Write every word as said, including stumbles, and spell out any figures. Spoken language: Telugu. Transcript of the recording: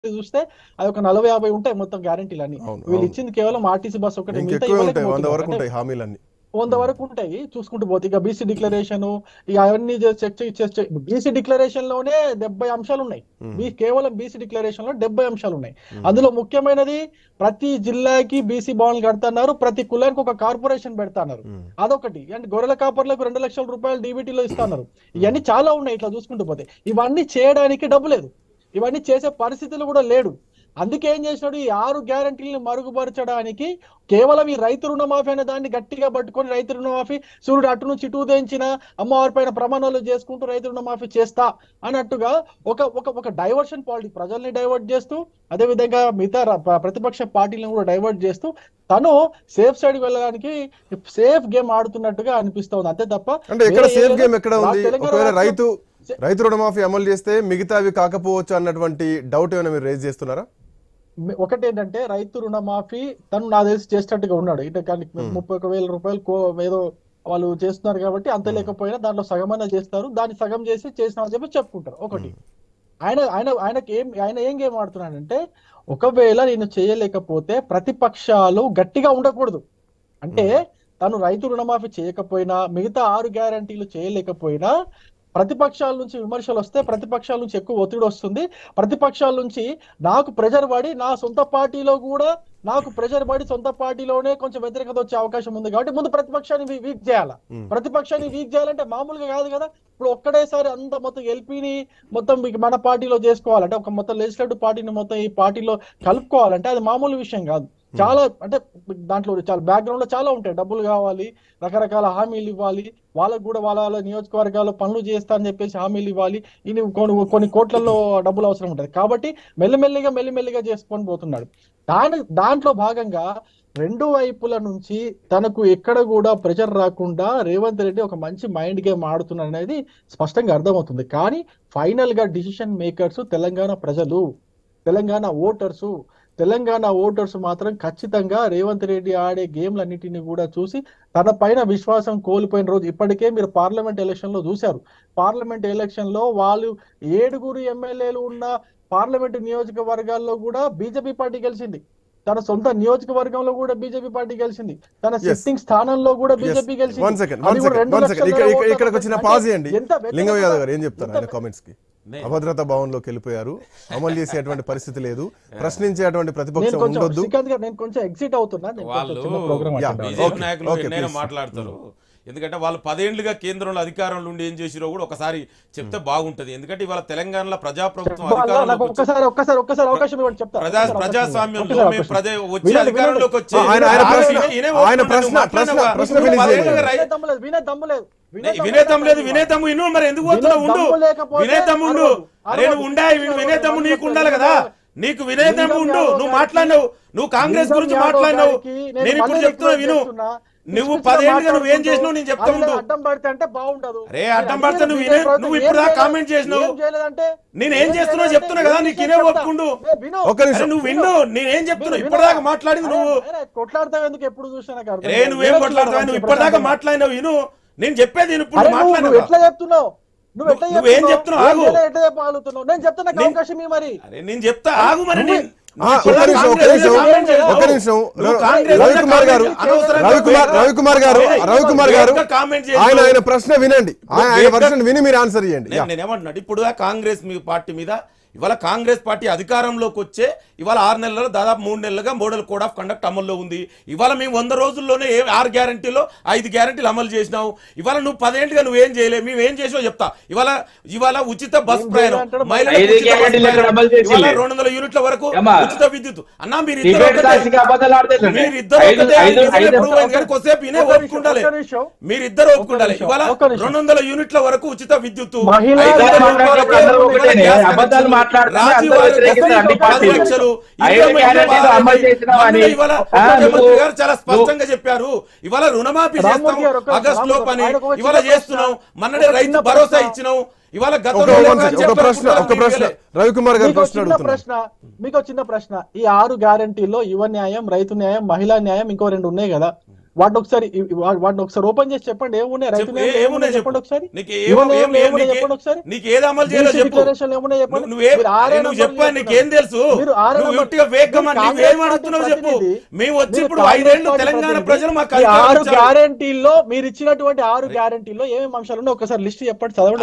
చూస్తే అది ఒక నలభై యాభై ఉంటాయి మొత్తం గ్యారెంటీలన్నీ. వీళ్ళు ఇచ్చింది కేవలం ఆర్టీసీ బస్ ఒకటి, మిగతా హామీలన్నీ వంద వరకు ఉంటాయి చూసుకుంటూ పోతే. ఇక బీసీ డిక్లరేషన్ ఇక అవన్నీ చెక్ చేసి బీసీ డిక్లరేషన్ లోనే డెబ్బై అంశాలు ఉన్నాయి. కేవలం బీసీ డిక్లరేషన్ లో డెబ్బై అంశాలు ఉన్నాయి. అందులో ముఖ్యమైనది ప్రతి జిల్లాకి బీసీ భవన్లు కడుతున్నారు, ప్రతి కులానికి ఒక కార్పొరేషన్ పెడతాన్నారు. అదొకటి. అంటే గొర్రెల కాపర్లకు రెండు లక్షల రూపాయలు డీబీటీలో ఇస్తున్నారు. ఇవన్నీ చాలా ఉన్నాయి ఇట్లా చూసుకుంటూ పోతే. ఇవన్నీ చేయడానికి డబ్బు లేదు, ఇవన్నీ చేసే పరిస్థితులు కూడా లేడు. అందుకే ఏం చేసినాడు, ఈ ఆరు గ్యారంటీలను మరుగుపరచడానికి కేవలం ఈ రైతు రుణమాఫీ అనే దాన్ని గట్టిగా పట్టుకొని రైతు రుణమాఫీ సూర్యుడు అటు నుంచి ఇటు ఉదయించిన అమ్మవారి పైన ప్రమాణాలు చేసుకుంటూ రైతు రుణమాఫీ చేస్తా అన్నట్టుగా ఒక ఒక ఒక డైవర్షన్ పాలిటిక్స్, ప్రజల్ని డైవర్ట్ చేస్తూ అదే విధంగా మిగతా ప్రతిపక్ష పార్టీలను కూడా డైవర్ట్ చేస్తూ తను సేఫ్ సైడ్ వెళ్ళడానికి సేఫ్ గేమ్ ఆడుతున్నట్టుగా అనిపిస్తుంది. అంతే తప్ప అంటే ఎక్కడ సేఫ్ గేమ్ ఎక్కడ ఉంది? ఒకవేళ రైతు రైతు రుణమాఫీ అమలు చేస్తే మిగతావి కాకపోవచ్చు అన్నటువంటి డౌట్ ఏమైనా మీరు రేజ్ చేస్తున్నారా? ఒకటి ఏంటంటే రైతు రుణమాఫీ తను నా తెలిసి చేసేటట్టుగా ఉన్నాడు. ఇటు కానీ ముప్పై ఒక వేల రూపాయలు ఏదో వాళ్ళు చేస్తున్నారు కాబట్టి అంత లేకపోయినా దాంట్లో సగమైనా చేస్తారు, దాన్ని సగం చేసి చేసినామని చెప్పి చెప్పుకుంటారు. ఒకటి ఆయన ఆయన ఆయనకి ఏం ఆయన ఏం గేమ్ ఆడుతున్నాడంటే, ఒకవేళ నేను చేయలేకపోతే ప్రతిపక్షాలు గట్టిగా ఉండకూడదు అంటే, తను రైతు రుణమాఫీ చేయకపోయినా మిగతా ఆరు గ్యారంటీలు చేయలేకపోయినా ప్రతిపక్షాల నుంచి విమర్శలు వస్తే ప్రతిపక్షాల నుంచి ఎక్కువ ఒత్తిడి వస్తుంది. ప్రతిపక్షాల నుంచి నాకు ప్రెజర్ పడి నా సొంత పార్టీలో కూడా నాకు ప్రెజర్ పడి సొంత పార్టీలోనే కొంచెం వ్యతిరేకత వచ్చే అవకాశం ఉంది. కాబట్టి ముందు ప్రతిపక్షాన్ని వీక్ చేయాలా. ప్రతిపక్షాన్ని వీక్ చేయాలంటే మామూలుగా కాదు కదా. ఇప్పుడు ఒక్కడేసారి అంత మొత్తం ఎల్పీని మొత్తం మన పార్టీలో చేసుకోవాలంటే, ఒక మొత్తం లెజిస్లేటివ్ పార్టీని మొత్తం ఈ పార్టీలో కలుపుకోవాలంటే అది మామూలు విషయం కాదు. చాలా అంటే దాంట్లో చాలా బ్యాక్గ్రౌండ్ లో చాలా ఉంటాయి. డబ్బులు కావాలి, రకరకాల హామీలు ఇవ్వాలి, వాళ్ళకు కూడా వాళ్ళ వాళ్ళ నియోజకవర్గాల్లో పనులు చేస్తా అని చెప్పేసి హామీలు ఇవ్వాలి. ఇది కొన్ని కొన్ని కోట్లలో డబ్బులు అవసరం ఉంటుంది. కాబట్టి మెల్లిమెల్లిగా మెల్లిమెల్లిగా చేసుకొని పోతున్నాడు. దాని దాంట్లో భాగంగా రెండు వైపుల నుంచి తనకు ఎక్కడ కూడా ప్రెషర్ రాకుండా రేవంత్ రెడ్డి ఒక మంచి మైండ్ గేమ్ ఆడుతున్నాడు అనేది స్పష్టంగా అర్థమవుతుంది. కానీ ఫైనల్ గా డిసిషన్ మేకర్స్ తెలంగాణ ప్రజలు, తెలంగాణ ఓటర్సు తెలంగాణ ఓటర్స్ మాత్రం ఖచ్చితంగా రేవంత్ రెడ్డి ఆడే గేమ్లన్నిటిని కూడా చూసి తన పైన విశ్వాసం కోల్పోయిన రోజు ఇప్పటికే మీరు పార్లమెంట్ ఎలక్షన్ లో చూశారు. పార్లమెంట్ ఎలక్షన్ లో వాళ్ళు ఏడుగురు ఎమ్మెల్యేలు ఉన్న పార్లమెంట్ నియోజకవర్గాల్లో కూడా బీజేపీ పార్టీ గెలిచింది. తన సొంత నియోజకవర్గంలో కూడా బీజేపీ పార్టీ గెలిచింది. తన సిట్టింగ్ స్థానంలో కూడా బీజేపీ గెలిచింది. అభద్రతా భావంలోకి వెళ్ళిపోయారు, అమలు చేసేటువంటి పరిస్థితి లేదు, ప్రశ్నించేటువంటి ప్రతిపక్షం ఉండొద్దు. నేను కొంచెం ఎగ్జిట్ అవుతున్నా. మాట్లాడతారు ఎందుకంటే వాళ్ళు పదేళ్లుగా కేంద్రంలో అధికారంలో ఉండి ఏం చేసిరో కూడా ఒకసారి చెప్తే బాగుంటది. ఎందుకంటే ఇవాళ తెలంగాణలో ప్రజాప్రభుత్వం ప్రజాస్వామ్యంలో వచ్చే అధికారంలోకి వచ్చే వినేతం లేదు. వినేతము ఇను మరి ఎందుకు పోతున్నావు? ఉండు వినేతము ఉండు. అరే నువ్వు ఉండా వినేతము నీకు ఉండాలి కదా. నీకు వినేతము ఉండు. నువ్వు మాట్లాడినావు, నువ్వు కాంగ్రెస్ గురించి మాట్లాడినావు. నేను ఇప్పుడు చెప్తున్నా విను. నువ్వు పదేళ్ళుగా నువ్వు ఏం చేసినావు నేను చెప్తా ఉండు. అడ్డం పడితే అంటే బాగుండదు. అరే అడ్డం పడితే నువ్వు నువ్వు ఇప్పుడు దాకా కామెంట్ చేసినావు. నేను ఏం చేస్తున్నావు చెప్తున్నా కదా. నీకు ఇనే ఒప్పుకుండు. నువ్వు విండు. నేనేం చెప్తున్నావు ఇప్పటిదాకా మాట్లాడింది నువ్వు. కొట్లాడతావు ఎందుకు? ఎప్పుడు చూసినా రే నువ్వేం కొట్లాడతావు? నువ్వు ఇప్పటిదాకా మాట్లాడినావు విను. నేను చెప్పేది ఇప్పుడు మాట్లాడినావు. ఎట్లా చెప్తున్నావు? నువ్వేం చెప్తున్నావు? ఆగు. నేను చెప్తున్నా అవకాశం మరి. అరే నేను చెప్తా ఆగు. మరి నేను రవికుమార్ గారు రవికుమార్ గారు ఆయన ఆయన ప్రశ్న వినండి, ఆయన ప్రశ్న విని మీరు ఆన్సర్ చేయండి. నేనేమంటున్నాడు ఇప్పుడు కాంగ్రెస్ మీ పార్టీ మీద ఇవాళ కాంగ్రెస్ పార్టీ అధికారంలోకి వచ్చే ఇవాళ ఆరు నెలల్లో దాదాపు మూడు నెలలుగా మోడల్ కోడ్ ఆఫ్ కండక్ట్ అమల్లో ఉంది. ఇవాళ మేము వంద రోజుల్లోనే ఏ ఆరు గ్యారంటీలో ఐదు గ్యారంటీలు అమలు చేసినావు. ఇవాళ నువ్వు పదేంటిగా నువ్వేం చేయలేవు, మేము ఏం చేసావు చెప్తా. ఇవాళ ఇవాళ ఉచిత బస్ ప్రయాణం మహిళలకు ఇవాళ రెండు వందల యూనిట్ల వరకు ఉచిత విద్యుత్ అన్నా. మీరు ఇద్దరు మీరు ఇద్దరు కొద్దిసేపు ఇనే ఒప్పుకుండాలి, మీరిద్దరు ఒప్పుకుండాలి. ఇవాళ రెండు వందల యూనిట్ల వరకు ఉచిత విద్యుత్ చాలా స్పష్టంగా చెప్పారు. ఇవాళ రుణమాఫీ చేస్తాం ఆగస్టు లో పని ఇవాళ చేస్తున్నాం. మొన్ననే రైతు భరోసా ఇచ్చినాం. ఇవాళ రవికుమార్ గారు ప్రశ్న మీకు చిన్న ప్రశ్న. ఈ ఆరు గ్యారంటీలో యువ న్యాయం, రైతు న్యాయం, మహిళా న్యాయం ఇంకో రెండు ఉన్నాయి కదా. వాటిని ఒకసారి వా- వాటిని ఒకసారి ఓపెన్ చేసి చెప్పండి ఏమున్నాయి రైతు చెప్పు, నియమాలు ఏ- ఏమున్నాయి ఏమున్నాయి చెప్పండి చెప్పు. ఒకసారి నీకు యువ ఏం- నియమాలు ఏం- ఏమున్నాయి నీకు చెప్పండి ఒకసారి నీకు ఏది అమలు చేయాలో బీసీ చెప్పు. డిక్లరేషన్లు ఏమున్నాయి చెప్పండి నువ్వు- నువ్వే- మీరు ఆరే నువ్వు నంబర్లు చెప్పా చెప్తున్నారు. నీకేం తెలుసు మీరు ఆరే నువ్వు నంబర్- ఉట్టిగా వేగమని మీరు నువ్వేం కాంగ్రెస్ అడుగుతున్నావు పార్టీ చెప్పు ప్రతినిధి. మేము వచ్చి మీరు ఇప్పుడు కాంగ్రెస్ ఐదేళ్లు పార్టీ తెలంగాణ ప్రతినిధి. ప్రజలు మాకు ఈ అధికారం ఆరు ఇచ్చారు. గ్యారెంటీల్లో మీరు ఇచ్చినటువంటి ఆరు గ్యారెంటీల్లో ఏమేమి అంశాలు ఉన్నాయో ఒకసారి లిస్ట్ చెప్పండి చదవండి.